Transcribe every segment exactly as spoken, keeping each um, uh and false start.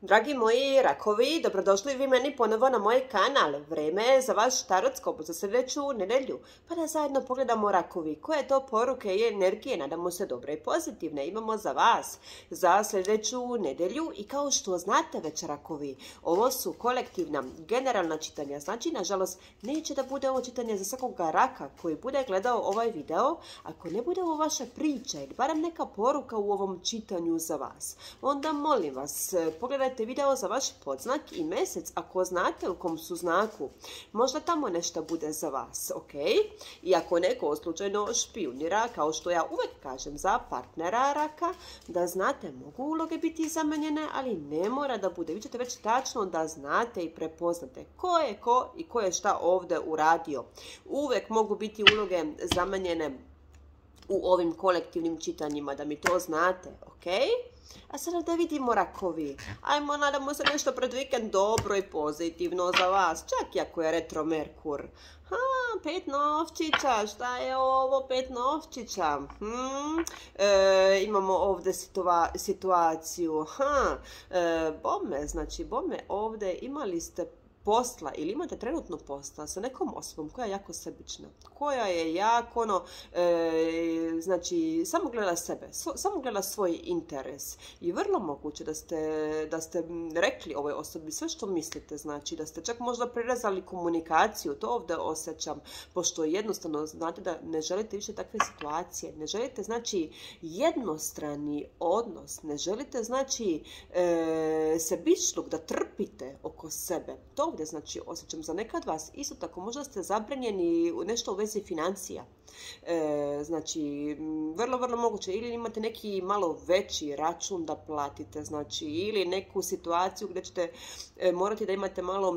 Dragi moji rakovi, dobrodošli vi meni ponovo na moj kanal. Vrijeme je za vaš tarotskop za sljedeću nedjelju. Pa da zajedno pogledamo rakovi koje to poruke i energije, nadamo se dobre i pozitivne, imamo za vas za sljedeću nedjelju. I kao što znate već rakovi, ovo su kolektivna, generalna čitanja. Znači, nažalost, neće da bude ovo čitanje za svakoga raka koji bude gledao ovaj video. Ako ne bude ovo vaša priča ili barem neka poruka u ovom čitanju za vas, onda molim vas, pogledajte video za vaš podznak i mjesec ako znate u kom su znaku. Možda tamo nešto bude za vas, ok? I ako neko slučajno špijunira, kao što ja uvijek kažem za partnera raka, da znate, mogu uloge biti zamenjene, ali ne mora da bude. Vi ćete već tačno da znate i prepoznate ko je ko i ko je šta ovdje uradio. Uvijek mogu biti uloge zamenjene u ovim kolektivnim čitanjima, da mi to znate, ok? A sada da vidimo rakovi. Ajmo, nadamo se nešto pred vikend dobro i pozitivno za vas, čak i ako je retro Merkur. Ha, pet novčića, šta je ovo pet novčića? Hmm? E, imamo ovdje situa situaciju. Ha, e, bome, znači bome ovdje imali ste posla ili imate trenutno posla sa nekom osobom koja je jako sebična, koja je jako ono, e, znači samo gleda sebe, so, samo gleda svoj interes i vrlo moguće da ste, da ste rekli ovoj osobi sve što mislite, znači da ste čak možda prirezali komunikaciju, to ovdje osjećam, pošto jednostavno znate da ne želite više takve situacije, ne želite znači jednostrani odnos, ne želite znači e, sebičluk da trpite oko sebe, to ovdje znači osjećam za nekad vas. Isto tako možda ste zabranjeni nešto u vezi financija. E, znači vrlo, vrlo moguće ili imate neki malo veći račun da platite, znači ili neku situaciju gdje ćete e, morati da imate malo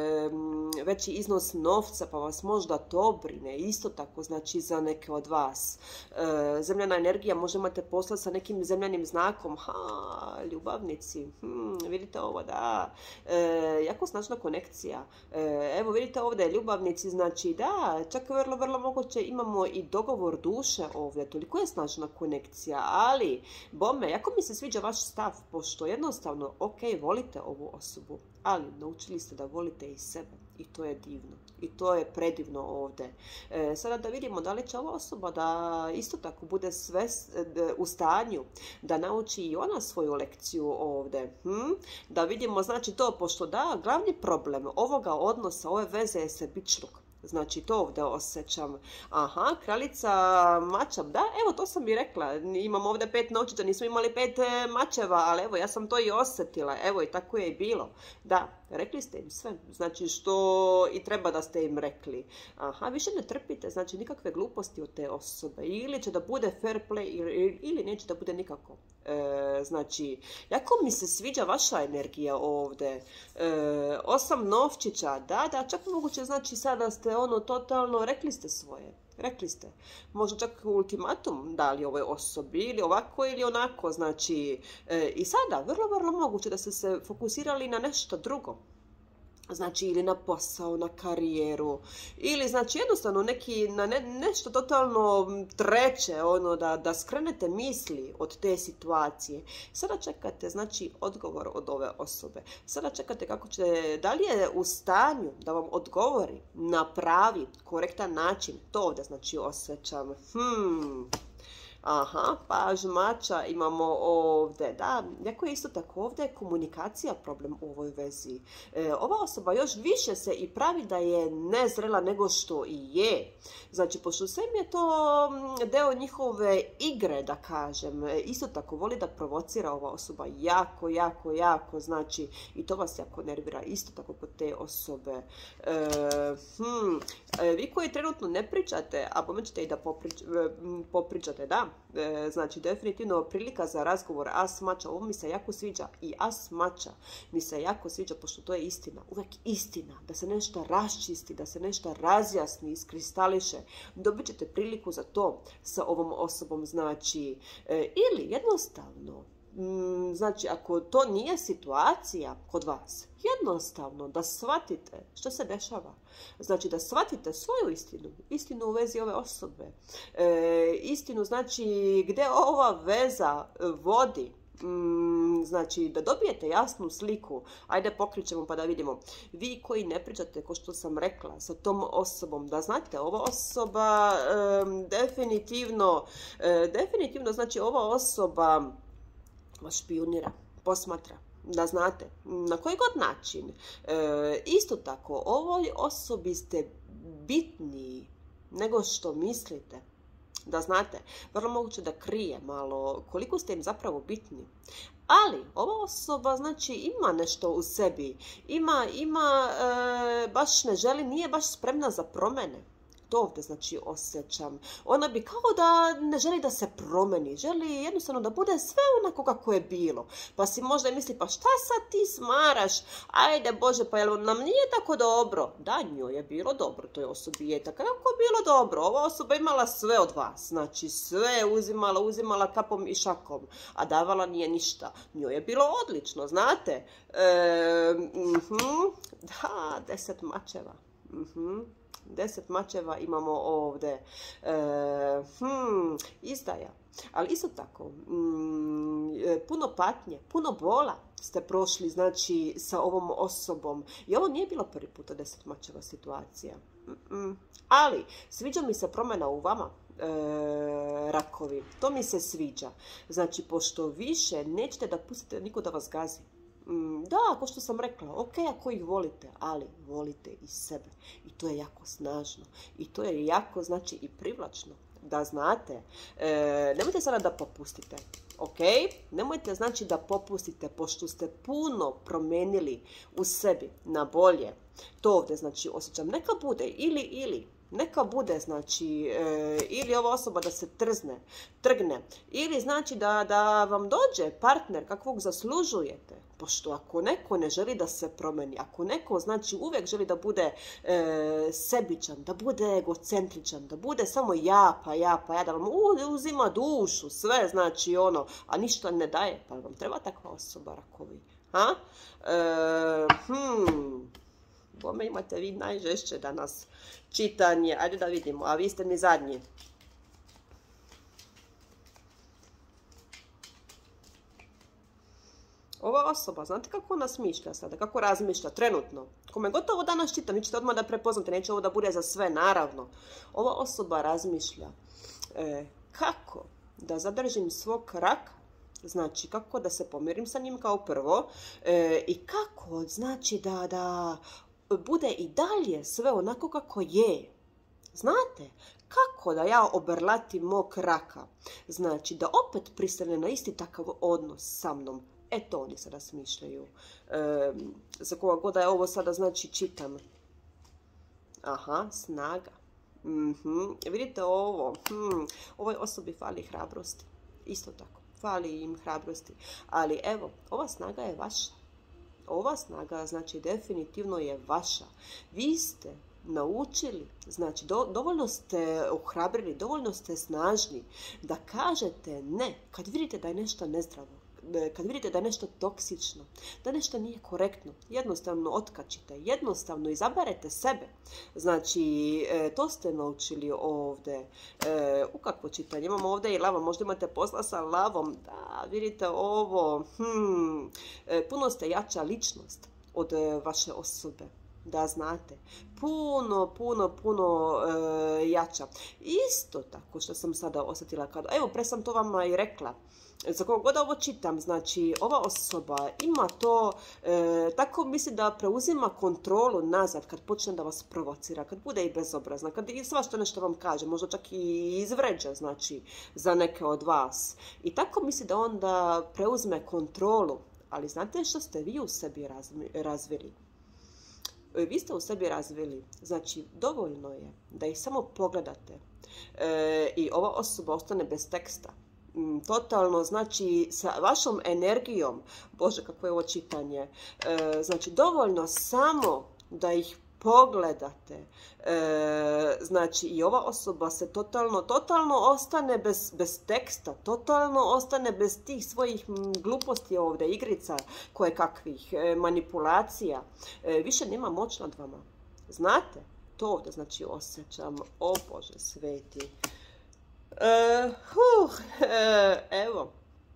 e, veći iznos novca pa vas možda to brine. Isto tako znači za neke od vas. E, zemljana energija, možda imate posla sa nekim zemljanim znakom. Ha, ljubavnici. Hmm, vidite ovo, da. E, jako snažna konekcija. E, evo vidite ovdje ljubavnici, znači da, čak vrlo, vrlo moguće imamo i dogovor duše ovdje, toliko je snažna konekcija, ali bome, jako mi se sviđa vaš stav, pošto jednostavno, ok, volite ovu osobu, ali naučili ste da volite i sebe i to je divno. I to je predivno ovdje. E, sada da vidimo da li će ova osoba da isto tako bude sve u stanju da nauči i ona svoju lekciju ovdje. Hm? Da vidimo, znači to, pošto da, glavni problem ovoga odnosa, ove veze je sebičluk. Znači to ovdje osjećam. Aha, kraljica mača. Da, evo to sam i rekla. Imamo ovdje pet novčića, nismo imali pet mačeva, ali evo ja sam to i osjetila. Evo i tako je i bilo. Da, rekli ste im sve. Znači što i treba da ste im rekli. Aha, više ne trpite, znači nikakve gluposti od te osobe. Ili će da bude fair play ili, ili neće da bude nikako. E, znači, jako mi se sviđa vaša energija ovdje. E, osam novčića, da, da, čak moguće znači sada ste ono totalno, rekli ste svoje. Rekli ste. Možda čak ultimatum dali ovoj osobi ili ovako ili onako. Znači, e, i sada vrlo, vrlo moguće da ste se fokusirali na nešto drugo. Znači ili na posao, na karijeru ili znači jednostavno neki, na ne, nešto totalno treće, ono da, da skrenete misli od te situacije. Sada čekate znači odgovor od ove osobe. Sada čekate kako će, da li je u stanju da vam odgovori na pravi, korektan način. To ovdje znači osjećam. Hmm... Aha, paž mača imamo ovdje, da, jako je isto tako ovdje komunikacija problem u ovoj vezi. E, ova osoba još više se i pravi da je nezrela nego što i je. Znači, pošto sve mi je to deo njihove igre, da kažem, isto tako voli da provocira ova osoba jako, jako, jako, znači, i to vas jako nervira, isto tako kod te osobe. E, hmm, e, vi koji trenutno ne pričate, a pomećete i da poprič, popričate, da, E, znači definitivno prilika za razgovor. As mača, ovo mi se jako sviđa i as mača mi se jako sviđa pošto to je istina, uvek istina, da se nešto raščisti, da se nešto razjasni, iskristališe. Dobit ćete priliku za to sa ovom osobom, znači e, ili jednostavno znači, ako to nije situacija kod vas, jednostavno da shvatite što se dešava. Znači, da shvatite svoju istinu, istinu u vezi ove osobe. E, istinu, znači, gdje ova veza vodi. Mm, znači, da dobijete jasnu sliku, ajde pokrićemo pa da vidimo. Vi koji ne pričate, ko što sam rekla, sa tom osobom, da znate, ova osoba um, definitivno, uh, definitivno, znači, ova osoba vas špijunira, posmatra. Da znate, na koji god način. E, isto tako, ovoj osobi ste bitniji nego što mislite. Da znate, vrlo moguće da krije malo koliko ste im zapravo bitni. Ali ova osoba, znači, ima nešto u sebi. Ima, ima, e, baš ne želi, nije baš spremna za promjene. To ovdje, znači, osjećam. Ona bi kao da ne želi da se promeni. Želi jednostavno da bude sve onako kako je bilo. Pa si možda misli, pa šta sad ti smaraš? Ajde, Bože, pa jel nam nije tako dobro? Da, njoj je bilo dobro. Toj osobi je tako bilo dobro. Ova osoba imala sve od vas. Znači, sve je uzimala, uzimala kapom i šakom. A davala nije ništa. Njoj je bilo odlično, znate? E, mm-hmm, da, deset mačeva. Mhm. Deset mačeva imamo ovdje. E, hmm, izdaja. Ali isto tako, mm, puno patnje, puno bola ste prošli, znači, sa ovom osobom. I ovo nije bilo prvi puta deset mačeva situacija. Mm-mm. Ali, sviđa mi se promjena u vama. E, rakovi. To mi se sviđa. Znači, pošto više nećete da pustite niko da vas gazi. Da, ako što sam rekla, ok, ako ih volite, ali volite i sebe. I to je jako snažno. I to je jako, znači, i privlačno. Da znate, e, nemojte sada da popustite. Ok, nemojte, znači, da popustite, pošto ste puno promenili u sebi na bolje. To ovdje, znači, osjećam. Neka bude ili, ili. Neka bude, znači, e, ili ova osoba da se trzne, trgne, ili znači da, da vam dođe partner kakvog zaslužujete. Pošto ako neko ne želi da se promeni, ako neko, znači, uvijek želi da bude e, sebičan, da bude egocentričan, da bude samo ja, pa ja, pa ja, da vam uzima dušu, sve, znači, ono, a ništa ne daje, pa vam treba takva osoba, rakovi. Ha? E, hmm... Bome imate vi najžešće danas čitanje. Ajde da vidimo, a vi ste mi zadnji. Ova osoba, znate kako ona smišlja sada, kako razmišlja trenutno? Kome gotovo danas čitam, vi ćete odmah da prepoznate, neće ovo da bude za sve, naravno. Ova osoba razmišlja e, kako da zadržim svog raka, znači kako da se pomirim sa njim kao prvo e, i kako, znači, da, da bude i dalje sve onako kako je. Znate, kako da ja obrlatim mog raka? Znači, da opet pristane na isti takav odnos sa mnom. E, to oni sada smišljaju. E, za koga god da je ovo sada, znači, čitam. Aha, snaga. Mm-hmm. Vidite ovo. Hmm. Ovoj osobi fali hrabrosti. Isto tako. Fali im hrabrosti. Ali evo, ova snaga je vaša. Ova snaga, znači, definitivno je vaša. Vi ste naučili, znači, do, dovoljno ste ohrabrili, dovoljno ste snažni da kažete ne kad vidite da je nešto nezdravo, kad vidite da je nešto toksično, da nešto nije korektno. Jednostavno otkačite, jednostavno izaberete sebe. Znači, e, to ste naučili ovdje. E, u kakvo čitanje? Imamo ovdje i lava, možda imate posla sa lavom. Da, vidite ovo. Hmm, e, puno ste jača ličnost od e, vaše osobe. Da znate, puno, puno, puno e, jača. Isto tako što sam sada osjetila kada, evo, pre sam to vama i rekla, za koga god ovo čitam, znači, ova osoba ima to, e, tako misli da preuzima kontrolu nazad kad počne da vas provocira, kad bude i bezobrazna, kad i svašta nešto vam kaže, možda čak i izvređa, znači, za neke od vas. I tako misli da onda preuzme kontrolu, ali znate što ste vi u sebi razvili? Vi ste u sebi razvili, znači, dovoljno je da ih samo pogledate e, i ova osoba ostane bez teksta. Totalno, znači, sa vašom energijom, Bože, kako je ovo čitanje, e, znači, dovoljno samo da ih pogledate, e, znači, i ova osoba se totalno, totalno ostane bez, bez teksta, totalno ostane bez tih svojih gluposti ovdje, igrica, koje kakvih, e, manipulacija, e, više nema moć nad vama. Znate, to ovdje, znači, osjećam, o Bože sveti. Uh, huh, uh, evo,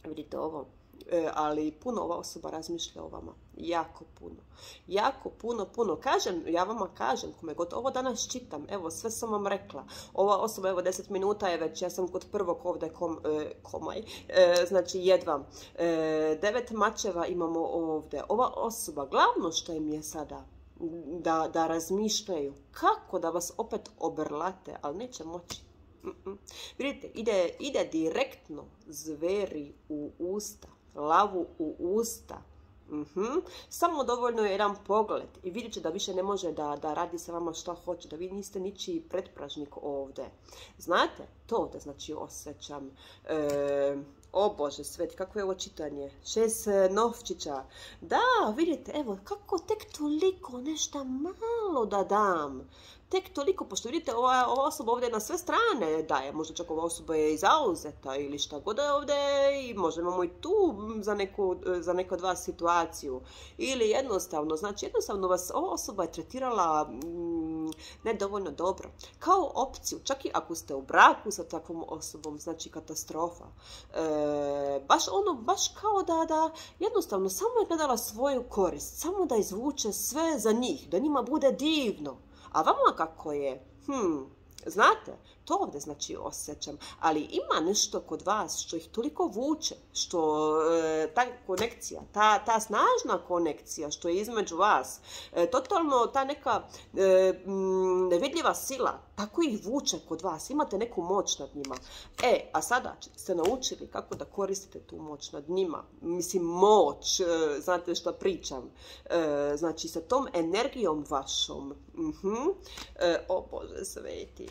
Vidite ovo, e, ali puno ova osoba razmišlja o vama. Jako puno. Jako puno, puno. Kažem, ja vama kažem, kome god ovo danas čitam, evo, sve sam vam rekla. Ova osoba, evo, deset minuta je već, ja sam kod prvog ovdje kom, e, komaj, e, znači jedva. E, devet mačeva imamo ovdje. Ova osoba, glavno što im je sada, da, da razmišljaju kako da vas opet obrlate, ali neće moći. Mm-mm. Vidite, ide, ide direktno zveri u usta, lavu u usta. Mm-hmm. Samo dovoljno je jedan pogled i vidjet će da više ne može da, da radi sa vama šta hoće, da vi niste ničiji pretpražnik ovdje. Znate, to da znači osjećam. E, o Bože sveti, kako je ovo čitanje? Šest novčića. Da, vidite, evo, kako tek toliko, nešto malo da dam. Tek toliko, pošto vidite, ova, ova osoba ovdje na sve strane daje, možda čak ova osoba je i zauzeta ili šta god je ovdje i možda imamo i tu za neku, za neku od vas situaciju. Ili jednostavno, znači jednostavno vas ova osoba je tretirala mm, nedovoljno dobro. Kao opciju, čak i ako ste u braku sa takvom osobom, znači katastrofa. E, baš ono, baš kao da, da jednostavno samo je gledala svoju korist, samo da izvuče sve za njih, da njima bude divno. A vama kako je? Hm, znate, to ovdje znači osjećam. Ali ima nešto kod vas što ih toliko vuče, što e, ta konekcija, ta, ta snažna konekcija što je između vas, e, totalno ta neka e, m, nevidljiva sila, tako ih vuče kod vas. Imate neku moć nad njima. E, a sada ste naučili kako da koristite tu moć nad njima. Mislim, moć, e, znate što pričam. E, znači, sa tom energijom vašom. Uh-huh. e, o Bože sveti.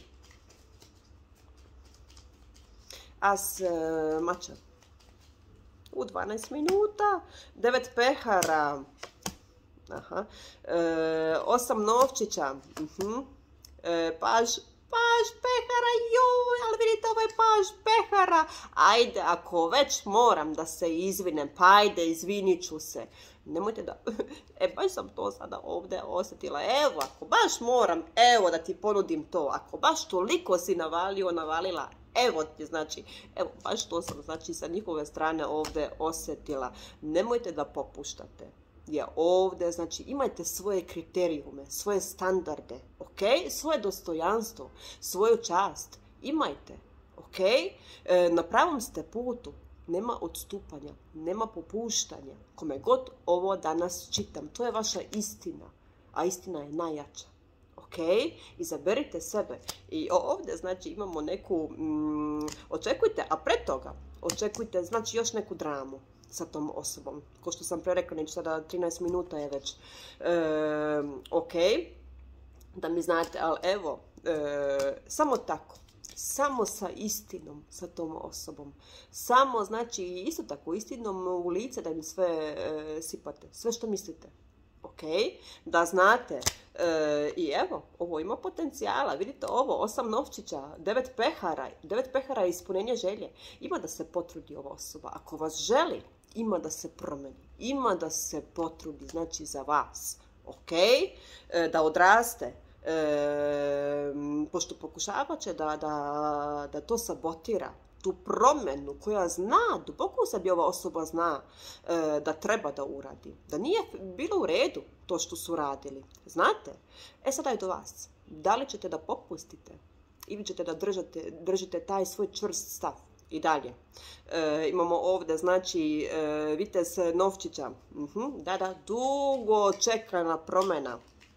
As e, mača. U dvanaest minuta. devet pehara. Aha. E, osam novčića. Uh-huh. e, paž, paž pehara. Joj, ali vidite ovaj paž pehara. Ajde, ako već moram da se izvinem, pa ajde, izvinit ću se. Nemojte da... E, baš sam to sada ovdje osjetila. Evo, ako baš moram, evo da ti ponudim to. Ako baš toliko si navalio, navalila, evo ti, znači, evo, baš to sam, znači, sa njihove strane ovdje osjetila. Nemojte da popuštate. Je ovdje, znači, imajte svoje kriterijume, svoje standarde, ok? Svoje dostojanstvo, svoju čast. Imajte, ok? E, na pravom ste putu. Nema odstupanja, nema popuštanja. Kome god ovo danas čitam, to je vaša istina. A istina je najjača. Ok? Izaberite sebe. I ovdje, znači, imamo neku... Mm, očekujte, a pre toga, očekujte, znači, još neku dramu sa tom osobom. Ko što sam pre rekla, neću sada trinaest minuta je već. E, ok? Da mi znate, ali evo, e, samo tako. Samo sa istinom, sa tom osobom. Samo, znači, isto tako, istinom u lice da im sve e, sipate. Sve što mislite. Ok? Da znate. E, I evo, ovo ima potencijala. Vidite ovo, osam novčića, devet pehara. Devet pehara je ispunenje želje. Ima da se potrudi ova osoba. Ako vas želi, ima da se promeni. Ima da se potrudi, znači, za vas. Ok? E, da odraste. E, pošto pokušava će da, da, da to sabotira, tu promjenu koja zna, duboko u sebi ova osoba zna e, da treba da uradi, da nije bilo u redu to što su radili, znate? E sada je do vas, da li ćete da popustite ili ćete da držate, držite taj svoj čvrst stav i dalje. E, imamo ovdje, znači, e, vitez novčića, uh-huh, da, da, dugo čekana promjena.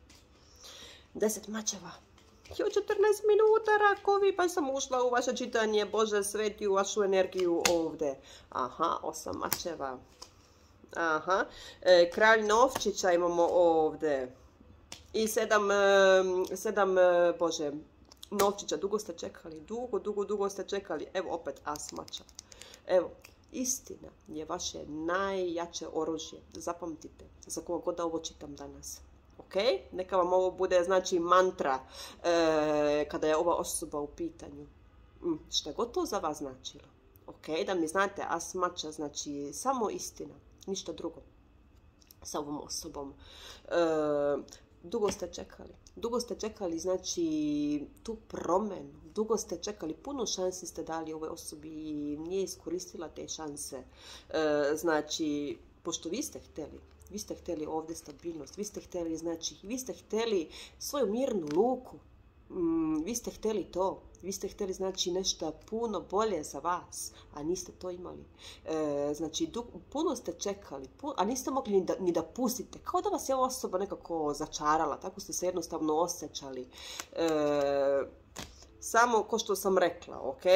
deset mačeva. Jo, četrnaest minuta, rakovi, pa sam ušla u vaše čitanje, Bože sveti, u vašu energiju ovdje. Aha, osam mačeva. Aha, e, kralj novčića imamo ovdje. I sedam, e, sedam, e, Bože, novčića, dugo ste čekali, dugo, dugo, dugo ste čekali. Evo opet as mača. Evo, istina je vaše najjače oružje. Zapamtite, za koga god da ovo čitam danas. Ok? Neka vam ovo bude, znači, mantra e, kada je ova osoba u pitanju. Mm, šta god to za vas značilo. Ok? Da mi znate, as mača, znači, samo istina. Ništa drugo. Sa ovom osobom. E, dugo ste čekali. Dugo ste čekali, znači, tu promjenu. Dugo ste čekali, puno šansi ste dali ovoj osobi i nije iskoristila te šanse. E, znači, pošto vi ste htjeli, vi ste htjeli ovdje stabilnost, vi ste htjeli, znači, vi ste htjeli svoju mirnu luku. Mm, vi ste htjeli to, vi ste htjeli znači nešto puno bolje za vas, a niste to imali. E, znači, du, puno ste čekali, puno, a niste mogli ni da, ni da pustite. Kao da vas je ova osoba nekako začarala, tako ste se jednostavno osjećali. E, samo ko što sam rekla, ok?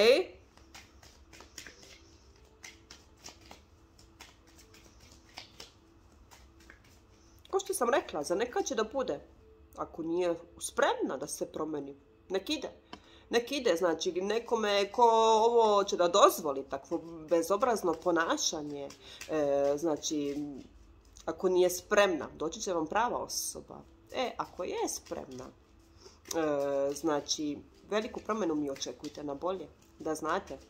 Ko što sam rekla, za neka će da bude. Ako nije spremna da se promeni, nek ide. Nek ide, znači nekome ko ovo će da dozvoli, takvo bezobrazno ponašanje, e, znači ako nije spremna, doći će vam prava osoba. E, ako je spremna, e, znači veliku promjenu mi očekujte na bolje, da znate.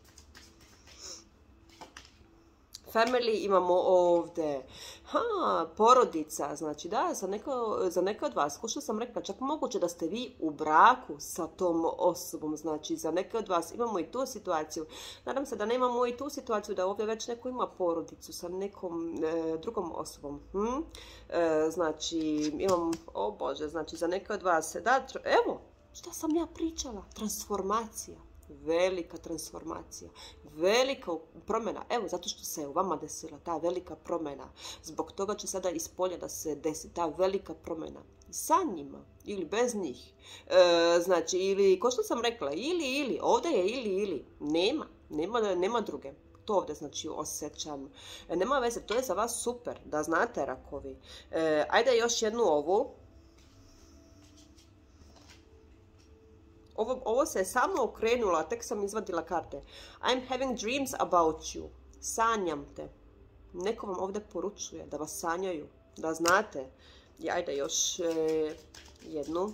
Family imamo ovdje, ha, porodica, znači da, za neko, za neke od vas, ko što sam rekla, čak moguće da ste vi u braku sa tom osobom, znači za neke od vas imamo i tu situaciju. Nadam se da nemamo i tu situaciju da ovdje već neko ima porodicu sa nekom e, drugom osobom. Hm? E, znači, imam, o Bože, znači za neke od vas, da, evo, šta sam ja pričala, transformacija. Velika transformacija, velika promjena, evo zato što se u vama desila ta velika promjena, zbog toga će sada iz polja da se desi ta velika promjena, sa njima ili bez njih, e, znači ili, ko što sam rekla, ili, ili, ovdje je ili, ili, nema, nema, nema druge. To ovdje znači osjećam, e, nema veze, to je za vas super, da znate rakovi. E, ajde još jednu ovu. Ovo, ovo se je samo okrenula, tek sam izvadila karte. I'm having dreams about you. Sanjam te. Neko vam ovdje poručuje da vas sanjaju, da znate. I ajde još e, jednu.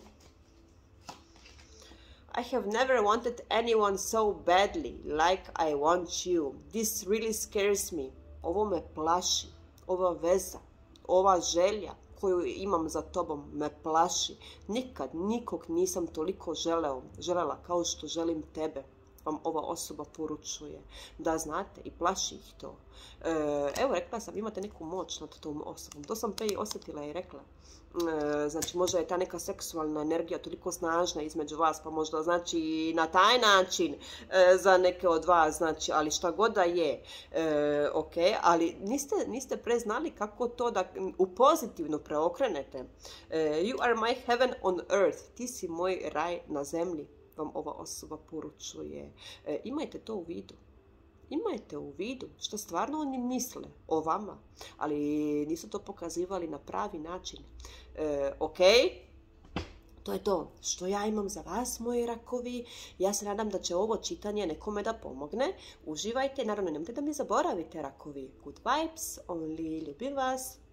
I have never wanted anyone so badly like I want you. This really scares me. Ovo me plaši. Ova veza, ova želja koju imam za tobom me plaši. Nikad nikog nisam toliko želeo, želela kao što želim tebe. Vam ova osoba poručuje. Da znate, i plaši ih to. E, evo, rekla sam, imate neku moć nad tom osobom. To sam pre i osjetila i rekla. E, znači, možda je ta neka seksualna energija toliko snažna između vas, pa možda znači na taj način e, za neke od vas, znači, ali šta god da je, e, ok, ali niste, niste preznali kako to da u pozitivno preokrenete. E, you are my heaven on earth. Ti si moj raj na zemlji, vam ova osoba poručuje. E, imajte to u vidu. Imajte u vidu što stvarno oni misle o vama, ali nisu to pokazivali na pravi način. E, ok, to je to što ja imam za vas, moji rakovi. Ja se nadam da će ovo čitanje nekome da pomogne. Uživajte, naravno nemojte da mi zaboravite, rakovi. Good vibes, only ljubim vas.